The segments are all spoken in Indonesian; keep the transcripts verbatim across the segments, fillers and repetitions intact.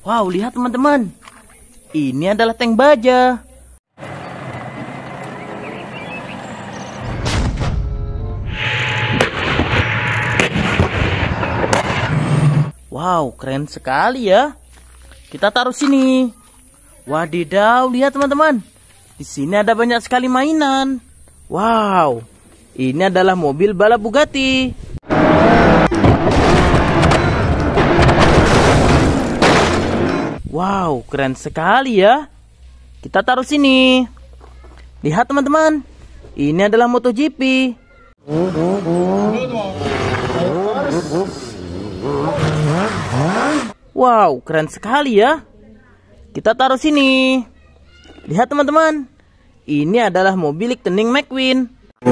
Wow, lihat teman-teman. Ini adalah tank baja. Wow, keren sekali ya. Kita taruh sini. Wadidaw, lihat teman-teman. Di sini ada banyak sekali mainan. Wow, ini adalah mobil balap Bugatti. Wow, keren sekali ya. Kita taruh sini. Lihat teman-teman. Ini adalah MotoGP. Wow, keren sekali ya. Kita taruh sini. Lihat teman-teman. Ini adalah mobil Lightning McQueen.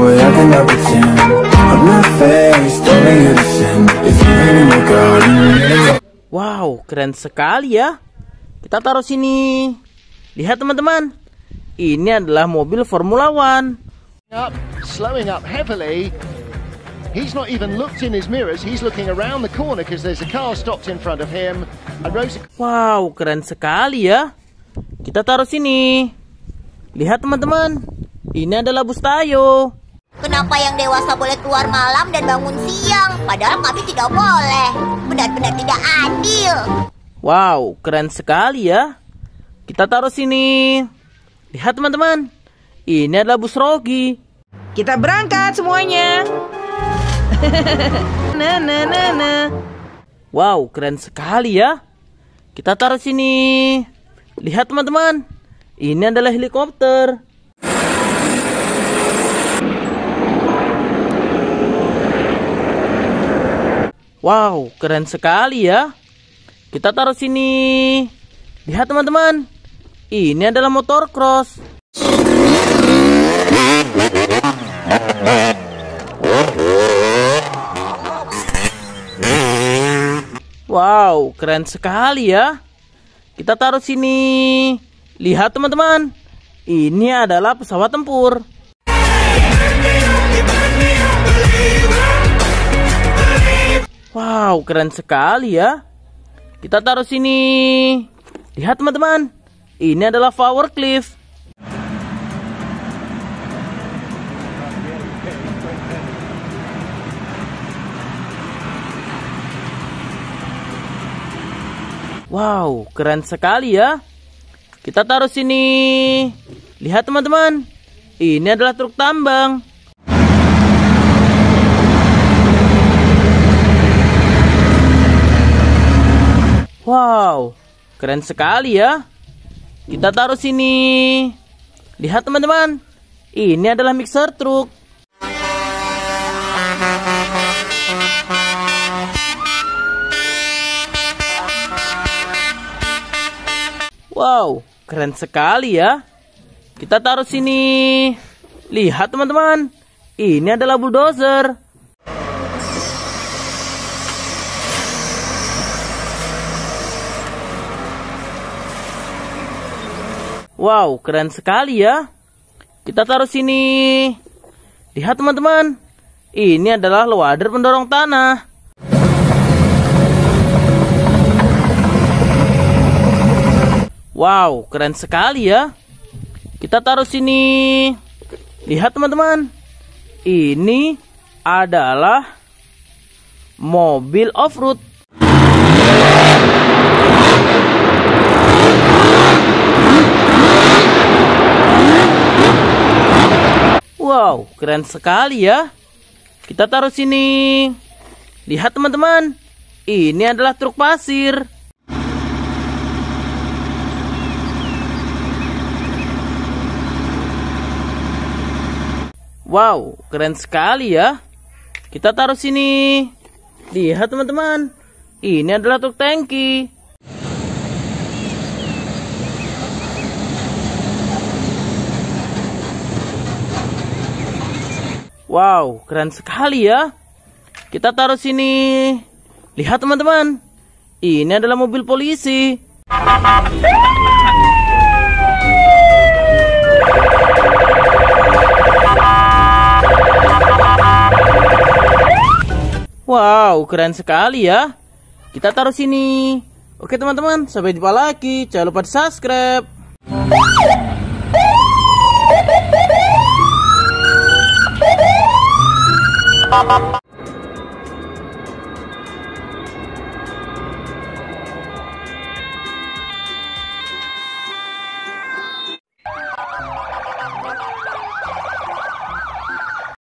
Wow, keren sekali ya. Kita taruh sini. Lihat teman-teman. Ini adalah mobil Formula One. Up, slowing up heavily. He's not even looked in his mirrors. He's looking around the corner because there's a car stopped in front of him. And Rosa... Wow, keren sekali ya. Kita taruh sini. Lihat teman-teman. Ini adalah bus Tayo. Kenapa yang dewasa boleh keluar malam dan bangun siang, padahal kami tidak boleh? Benar-benar tidak adil. Wow, keren sekali ya. Kita taruh sini. Lihat teman-teman. Ini adalah bus Rogi. Kita berangkat semuanya. Nah, nah, nah, nah. Wow, keren sekali ya. Kita taruh sini. Lihat teman-teman. Ini adalah helikopter. Wow, keren sekali ya. Kita taruh sini. Lihat teman-teman. Ini adalah motor cross. Wow, keren sekali ya. Kita taruh sini. Lihat teman-teman. Ini adalah pesawat tempur. Wow, keren sekali ya. Kita taruh sini. Lihat teman-teman. Ini adalah Power Cliff. Wow, keren sekali ya. Kita taruh sini. Lihat teman-teman. Ini adalah truk tambang. Wow, keren sekali ya. Kita taruh sini. Lihat teman-teman. Ini adalah mixer truk. Wow, keren sekali ya. Kita taruh sini. Lihat teman-teman. Ini adalah bulldozer. Wow, keren sekali ya. Kita taruh sini. Lihat teman-teman. Ini adalah loader pendorong tanah. Wow, keren sekali ya. Kita taruh sini. Lihat teman-teman. Ini adalah mobil off-road. Wow, keren sekali ya. Kita taruh sini. Lihat teman-teman. Ini adalah truk pasir. Wow, keren sekali ya. Kita taruh sini. Lihat teman-teman. Ini adalah truk tangki. Wow, keren sekali ya. Kita taruh sini. Lihat teman-teman. Ini adalah mobil polisi. Wow, keren sekali ya. Kita taruh sini. Oke teman-teman, sampai jumpa lagi. Jangan lupa di subscribe.